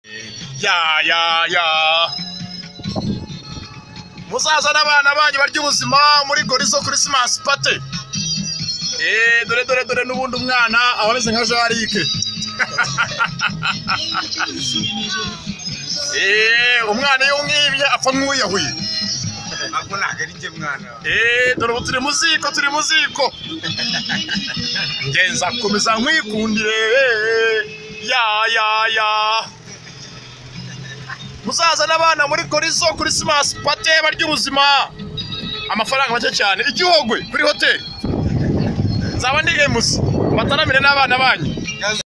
ya muzaza n'abana banyu barya ubuzima muri Gorizo Christmas party. Dore n'ubundi umwana abameze nka Jarike. Umwana yo ngibye apfa nk'uyahuye. Ako nagari je mwana. Dore turi muziko. Ngenza komeza nkwikundire. Ya. Muzaza n'abana muri Gorizo Christmas party barya ubuzima. Amafaranga make cyane. Igihogwe kuri hotel. Zaba ndi emusi. Bataramire n'abana banyu.